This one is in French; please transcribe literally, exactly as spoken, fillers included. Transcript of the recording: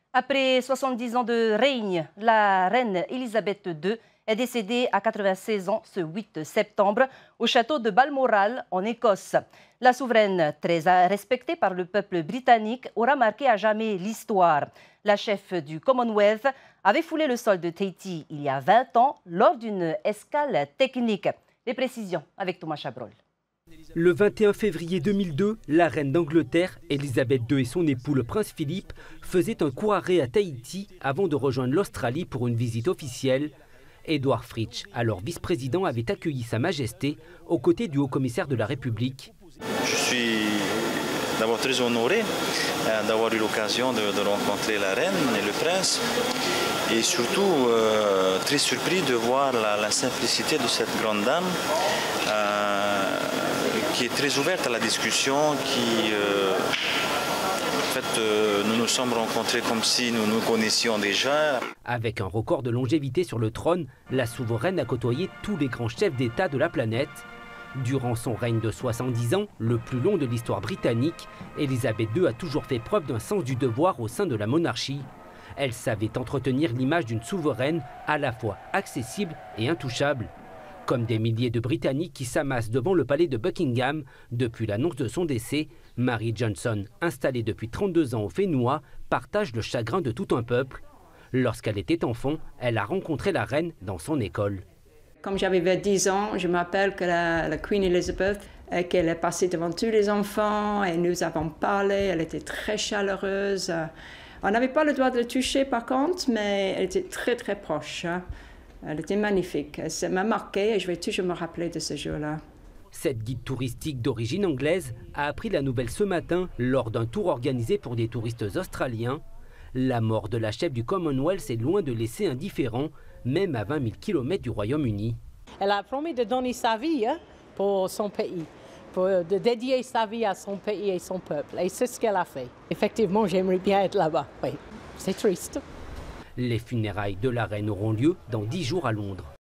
Après soixante-dix ans de règne, la reine Elisabeth deux est décédée à quatre-vingt-seize ans ce huit septembre au château de Balmoral en Écosse. La souveraine, très respectée par le peuple britannique, aura marqué à jamais l'histoire. La chef du Commonwealth avait foulé le sol de Tahiti il y a vingt ans lors d'une escale technique. Les précisions avec Thomas Chabrol. Le vingt et un février deux mille deux, la reine d'Angleterre, Elisabeth deux et son époux le prince Philippe faisaient un court arrêt à Tahiti avant de rejoindre l'Australie pour une visite officielle. Edward Fritsch, alors vice-président, avait accueilli Sa Majesté aux côtés du haut-commissaire de la République. Je suis d'abord très honoré d'avoir eu l'occasion de, de rencontrer la reine et le prince et surtout euh, très surpris de voir la, la simplicité de cette grande dame. Euh, qui est très ouverte à la discussion, qui, euh, en fait, euh, nous nous sommes rencontrés comme si nous nous connaissions déjà. Avec un record de longévité sur le trône, la souveraine a côtoyé tous les grands chefs d'État de la planète. Durant son règne de soixante-dix ans, le plus long de l'histoire britannique, Elisabeth deux a toujours fait preuve d'un sens du devoir au sein de la monarchie. Elle savait entretenir l'image d'une souveraine à la fois accessible et intouchable. Comme des milliers de Britanniques qui s'amassent devant le palais de Buckingham depuis l'annonce de son décès, Mary Johnson, installée depuis trente-deux ans au Fénois, partage le chagrin de tout un peuple. Lorsqu'elle était enfant, elle a rencontré la reine dans son école. Comme j'avais dix ans, je me rappelle que la, la Queen Elizabeth, qu'elle est passée devant tous les enfants et nous avons parlé, elle était très chaleureuse. On n'avait pas le droit de la toucher par contre, mais elle était très très proche. Elle était magnifique. Ça m'a marqué et je vais toujours me rappeler de ce jour-là. Cette guide touristique d'origine anglaise a appris la nouvelle ce matin lors d'un tour organisé pour des touristes australiens. La mort de la chef du Commonwealth est loin de laisser indifférent, même à vingt mille kilomètres du Royaume-Uni. Elle a promis de donner sa vie hein, pour son pays, pour, de dédier sa vie à son pays et son peuple. Et c'est ce qu'elle a fait. Effectivement, j'aimerais bien être là-bas. Oui, c'est triste. Les funérailles de la reine auront lieu dans dix jours à Londres.